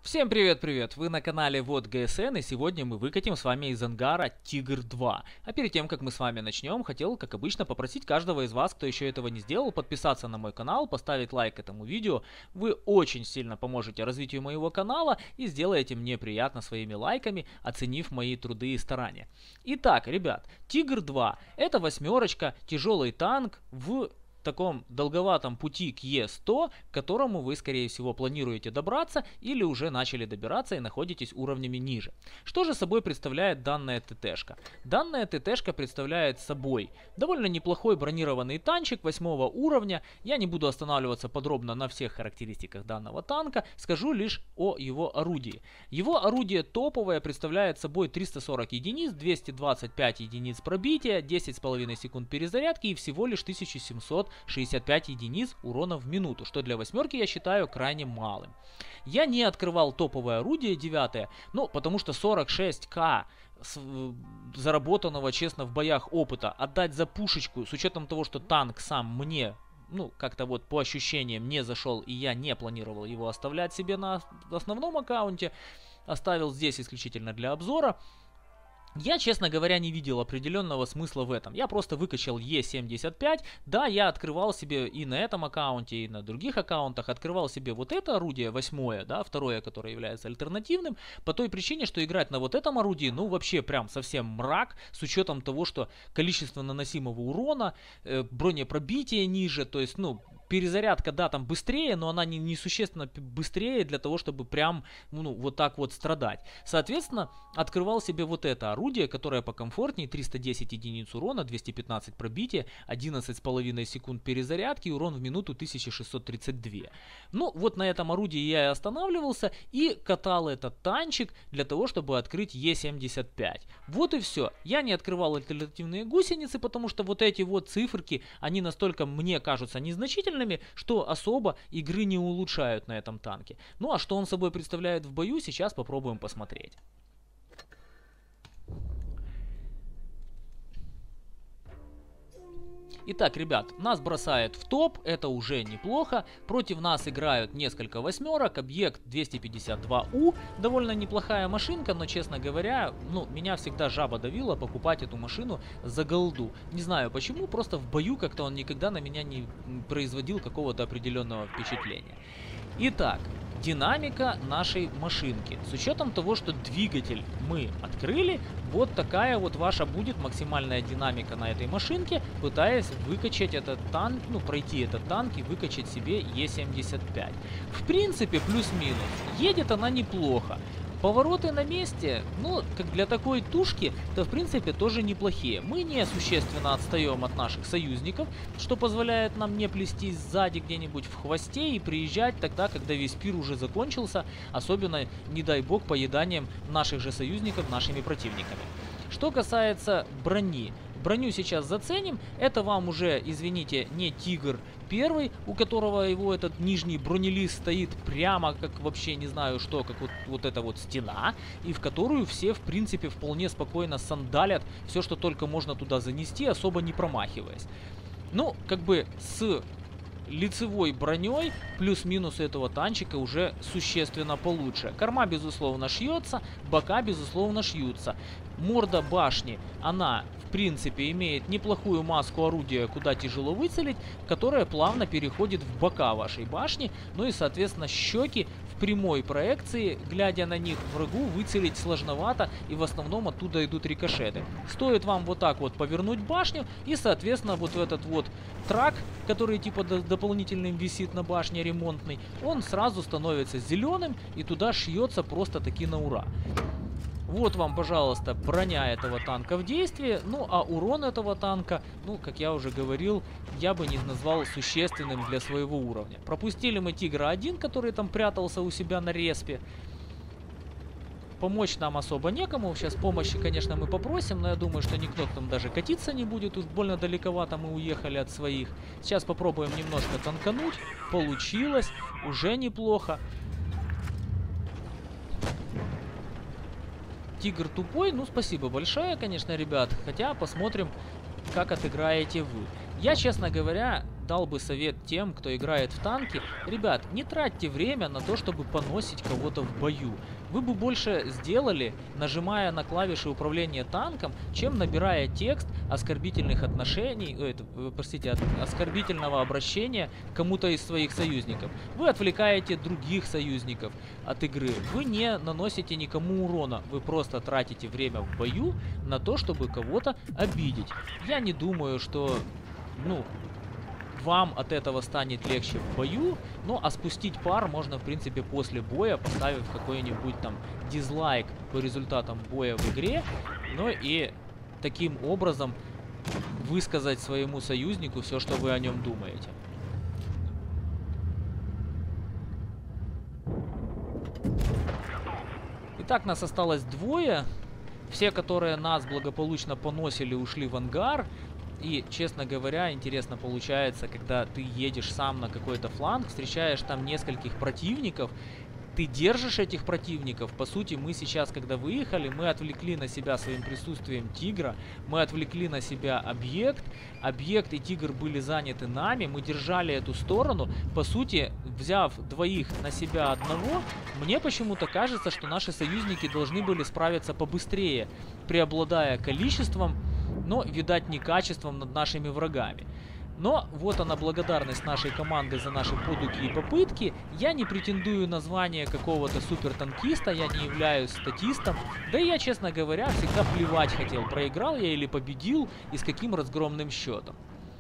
Всем привет-привет! Вы на канале Вот ГСН, и сегодня мы выкатим с вами из ангара Тигр 2. А перед тем, как мы с вами начнем, хотел, как обычно, попросить каждого из вас, кто еще этого не сделал, подписаться на мой канал, поставить лайк этому видео. Вы очень сильно поможете развитию моего канала и сделаете мне приятно своими лайками, оценив мои труды и старания. Итак, ребят, Тигр 2 это восьмерочка, тяжелый танк в таком долговатом пути к Е100, к которому вы, скорее всего, планируете добраться или уже начали добираться и находитесь уровнями ниже. Что же собой представляет данная ТТшка? Данная ТТшка представляет собой довольно неплохой бронированный танчик 8 уровня. Я не буду останавливаться подробно на всех характеристиках данного танка, скажу лишь о его орудии. Его орудие топовое представляет собой 340 единиц, 225 единиц пробития, 10,5 секунд перезарядки и всего лишь 1765 единиц урона в минуту, что для восьмерки я считаю крайне малым. Я не открывал топовое орудие 9, потому что 46к заработанного честно в боях опыта отдать за пушечку, с учетом того, что танк сам мне как-то вот по ощущениям не зашел, и я не планировал его оставлять себе на основном аккаунте, оставил здесь исключительно для обзора. Я, честно говоря, не видел определенного смысла в этом. Я просто выкачал Е75. Да, я открывал себе и на этом аккаунте, и на других аккаунтах. Открывал себе вот это орудие, 8, да, второе, которое является альтернативным. По той причине, что играть на вот этом орудии, вообще прям совсем мрак. С учетом того, что количество наносимого урона, бронепробитие ниже, то есть, перезарядка, да, там быстрее, но она не существенно быстрее для того, чтобы прям, вот так вот страдать. Соответственно, открывал себе вот это орудие, которое покомфортнее, 310 единиц урона, 215 пробития, 11,5 секунд перезарядки, урон в минуту 1632. Вот на этом орудии я и останавливался и катал этот танчик для того, чтобы открыть Е75. Вот и все. Я не открывал альтернативные гусеницы, потому что вот эти вот циферки, они настолько, мне кажутся, незначительными, что особо игры не улучшают на этом танке. А что он собой представляет в бою, сейчас попробуем посмотреть. Итак, ребят, нас бросает в топ, это уже неплохо. Против нас играют несколько восьмерок, объект 252У. Довольно неплохая машинка, но, честно говоря, меня всегда жаба давила покупать эту машину за голду. Не знаю почему, просто в бою как-то он никогда на меня не производил какого-то определенного впечатления. Итак, динамика нашей машинки. С учетом того, что двигатель мы открыли, вот такая вот ваша будет максимальная динамика на этой машинке, пытаясь выкачать этот танк, пройти этот танк и выкачать себе Е75. В принципе, плюс-минус. Едет она неплохо. Повороты на месте, как для такой тушки, то в принципе тоже неплохие. Мы не существенно отстаем от наших союзников, что позволяет нам не плестись сзади где-нибудь в хвосте и приезжать тогда, когда весь пир уже закончился, особенно, не дай бог, поеданием наших же союзников нашими противниками. Что касается брони. Броню сейчас заценим. Это вам уже, извините, не Тигр 1, у которого его этот нижний бронелист стоит прямо как вообще не знаю что, как вот эта вот стена, и в которую все в принципе вполне спокойно сандалят все, что только можно туда занести, особо не промахиваясь. С лицевой броней плюс-минус этого танчика уже существенно получше. Корма, безусловно, шьется, бока, безусловно, шьются. Морда башни, она в принципе имеет неплохую маску орудия, куда тяжело выцелить, которая плавно переходит в бока вашей башни. И, соответственно, щеки в прямой проекции, глядя на них, врагу выцелить сложновато, и в основном оттуда идут рикошеты. Стоит вам вот так вот повернуть башню, и, соответственно, вот этот вот трак, который типа дополнительным висит на башне ремонтный, он сразу становится зеленым, и туда шьется просто таки на ура. Вот вам, пожалуйста, броня этого танка в действии. А урон этого танка, как я уже говорил, я бы не назвал существенным для своего уровня. Пропустили мы Тигра 1, который там прятался у себя на респе. Помочь нам особо некому. Сейчас помощи, конечно, мы попросим, но я думаю, что никто там даже катиться не будет. Тут больно далековато мы уехали от своих. Сейчас попробуем немножко танкануть. Получилось. Уже неплохо. Тигр тупой, спасибо большое, конечно, ребят. Хотя посмотрим, как отыграете вы. Я, честно говоря, дал бы совет тем, кто играет в танки. Ребят, не тратьте время на то, чтобы поносить кого-то в бою. Вы бы больше сделали, нажимая на клавиши управления танком, чем набирая текст оскорбительных отношений, простите, оскорбительного обращения к кому-то из своих союзников. Вы отвлекаете других союзников от игры. Вы не наносите никому урона. Вы просто тратите время в бою на то, чтобы кого-то обидеть. Я не думаю, что, ну, вам от этого станет легче в бою, ну а спустить пар можно, в принципе, после боя, поставив какой-нибудь там дизлайк по результатам боя в игре, ну и таким образом высказать своему союзнику все, что вы о нем думаете. Итак, нас осталось двое. Все, которые нас благополучно поносили, ушли в ангар. И, честно говоря, интересно получается, когда ты едешь сам на какой-то фланг, встречаешь там нескольких противников, ты держишь этих противников. По сути, мы сейчас, когда выехали, мы отвлекли на себя своим присутствием тигра, мы отвлекли на себя объект. Объект и тигр были заняты нами, мы держали эту сторону. По сути, взяв двоих на себя одного, мне почему-то кажется, что наши союзники должны были справиться побыстрее, преобладая количеством, но, видать, не качеством над нашими врагами. Но вот она, благодарность нашей команды за наши подвиги и попытки. Я не претендую на звание какого-то супертанкиста, я не являюсь статистом. Да и я, честно говоря, всегда плевать хотел, проиграл я или победил и с каким разгромным счетом.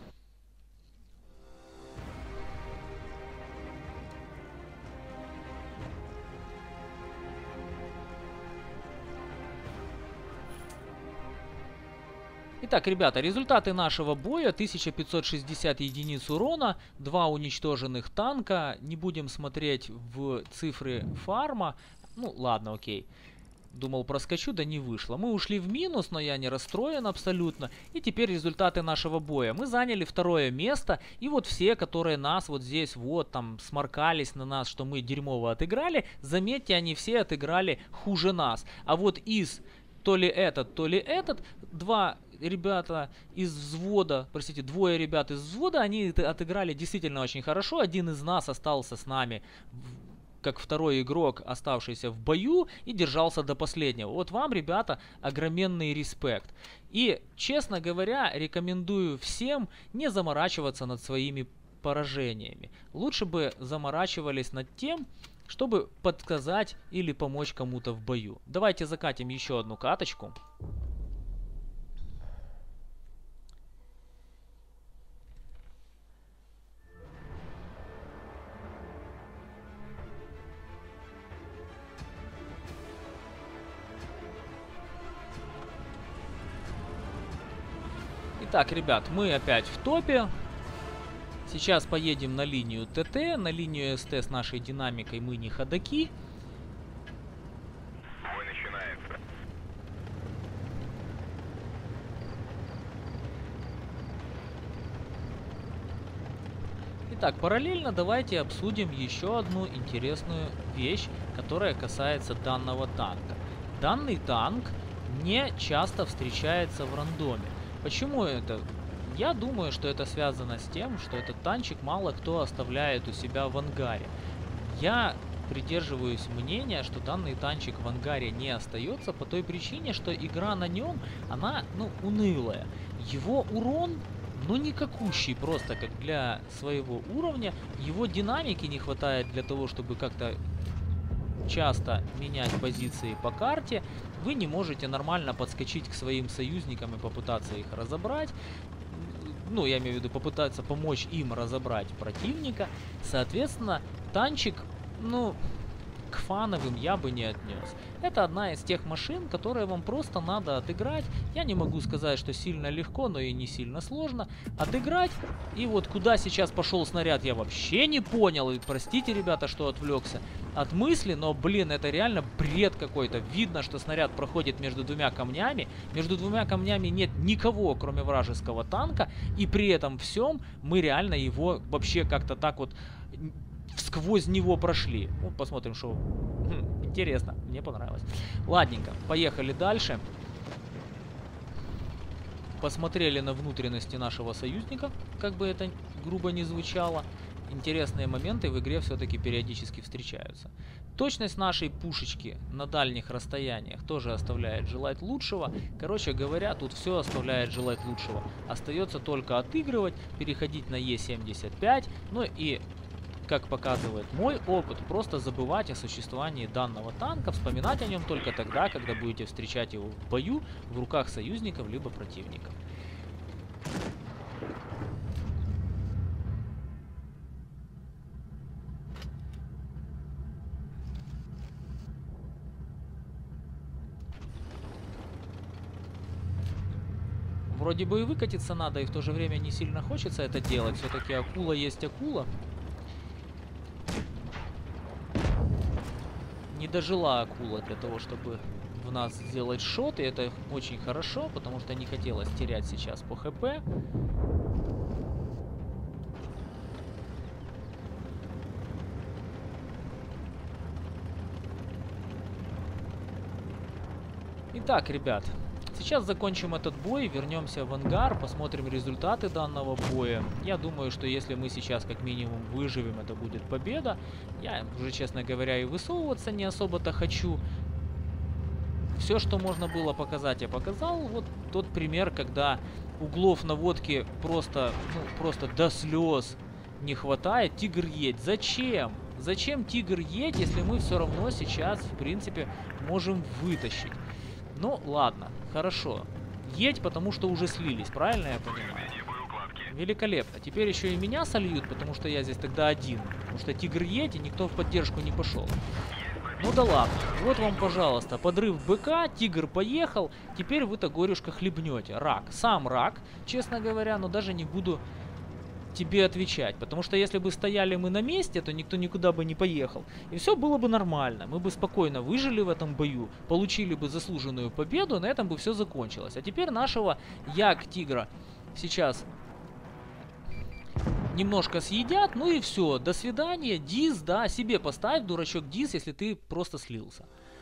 Итак, ребята, результаты нашего боя: 1560 единиц урона, 2 уничтоженных танка. Не будем смотреть в цифры фарма. Ну, ладно, окей. Думал, проскочу, да не вышло. Мы ушли в минус, но я не расстроен абсолютно. И теперь результаты нашего боя. Мы заняли второе место. И вот все, которые нас вот здесь вот там сморкались на нас, что мы дерьмово отыграли, заметьте, они все отыграли хуже нас. А вот из то ли этот, ребята из взвода, простите, двое ребят из взвода, они отыграли действительно очень хорошо. Один из нас остался с нами как второй игрок, оставшийся в бою, и держался до последнего. Вот вам, ребята, огроменный респект. И, честно говоря, рекомендую всем не заморачиваться над своими поражениями. Лучше бы заморачивались над тем, чтобы подсказать или помочь кому-то в бою. Давайте закатим еще одну каточку. Итак, ребят, мы опять в топе. Сейчас поедем на линию ТТ, на линию СТ с нашей динамикой мы не ходаки. Бой начинается. Итак, параллельно давайте обсудим еще одну интересную вещь, которая касается данного танка. Данный танк не часто встречается в рандоме. Почему это? Я думаю, что это связано с тем, что этот танчик мало кто оставляет у себя в ангаре. Я придерживаюсь мнения, что данный танчик в ангаре не остается по той причине, что игра на нем, она, унылая. Его урон, никакущий просто, как для своего уровня. Его динамики не хватает для того, чтобы как-то часто менять позиции по карте. Вы не можете нормально подскочить к своим союзникам и попытаться их разобрать. Я имею в виду попытаться помочь им разобрать противника. Соответственно, танчик, к фановым я бы не отнес. Это одна из тех машин, которые вам просто надо отыграть. Я не могу сказать, что сильно легко, но и не сильно сложно. Отыграть. И вот куда сейчас пошел снаряд, я вообще не понял. И простите, ребята, что отвлекся от мысли, но, блин, это реально бред какой-то. Видно, что снаряд проходит между двумя камнями. Между двумя камнями нет никого, кроме вражеского танка. И при этом всем мы реально его вообще как-то так вот сквозь него прошли. Посмотрим, что... Интересно, мне понравилось. Ладненько, поехали дальше. Посмотрели на внутренности нашего союзника, как бы это грубо не звучало, интересные моменты в игре все-таки периодически встречаются. Точность нашей пушечки на дальних расстояниях тоже оставляет желать лучшего. Короче говоря, тут все оставляет желать лучшего. Остается только отыгрывать, переходить на Е75, ну и, как показывает мой опыт, просто забывать о существовании данного танка, вспоминать о нем только тогда, когда будете встречать его в бою в руках союзников либо противников. Вроде бы и выкатиться надо, и в то же время не сильно хочется это делать. Все-таки акула есть акула. Не дожила акула для того, чтобы в нас сделать шот. И это очень хорошо, потому что не хотелось терять сейчас по ХП. Итак, ребят. Сейчас закончим этот бой, вернемся в ангар, посмотрим результаты данного боя. Я думаю, что если мы сейчас как минимум выживем, это будет победа. Я уже, честно говоря, и высовываться не особо-то хочу. Все, что можно было показать, я показал. Вот тот пример, когда углов наводки просто до слез не хватает. Тигр едь. Зачем? Зачем тигр едь, если мы все равно сейчас, в принципе, можем вытащить? Ну, ладно, хорошо. Едь, потому что уже слились, правильно я понимаю? Великолепно. Теперь еще и меня сольют, потому что я здесь тогда один. Потому что тигр едь, и никто в поддержку не пошел. Ну да ладно. Вот вам, пожалуйста, подрыв БК, тигр поехал. Теперь вы-то горюшка хлебнете. Рак. Сам рак, честно говоря, но даже не буду тебе отвечать, потому что если бы стояли мы на месте, то никто никуда бы не поехал, и все было бы нормально, мы бы спокойно выжили в этом бою, получили бы заслуженную победу, на этом бы все закончилось. А теперь нашего Як-тигра сейчас немножко съедят, ну и все, до свидания, Диз, да, себе поставь, дурачок Диз, если ты просто слился.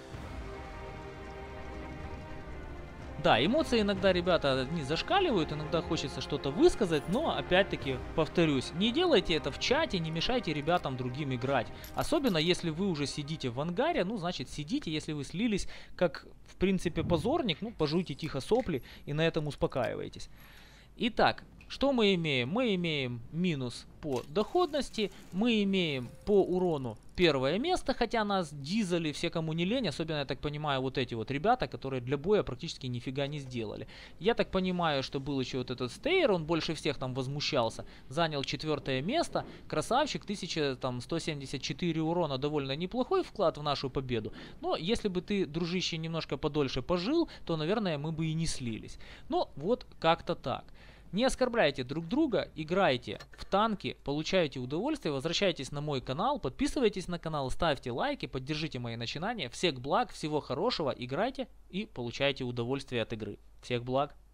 Да, эмоции иногда, ребята, не зашкаливают, иногда хочется что-то высказать, но, опять-таки, повторюсь, не делайте это в чате, не мешайте ребятам другим играть. Особенно, если вы уже сидите в ангаре, ну, значит, сидите, если вы слились, как, в принципе, позорник, ну, пожуйте тихо сопли и на этом успокаивайтесь. Итак, что мы имеем? Мы имеем минус по доходности, мы имеем по урону первое место, хотя нас дизали все, кому не лень, особенно, я так понимаю, вот эти вот ребята, которые для боя практически нифига не сделали. Я так понимаю, что был еще вот этот Стейр, он больше всех там возмущался, занял 4 место, красавчик, 1174 урона, довольно неплохой вклад в нашу победу, но если бы ты, дружище, немножко подольше пожил, то, наверное, мы бы и не слились. Но вот как-то так. Не оскорбляйте друг друга, играйте в танки, получайте удовольствие, возвращайтесь на мой канал, подписывайтесь на канал, ставьте лайки, поддержите мои начинания. Всех благ, всего хорошего, играйте и получайте удовольствие от игры. Всех благ.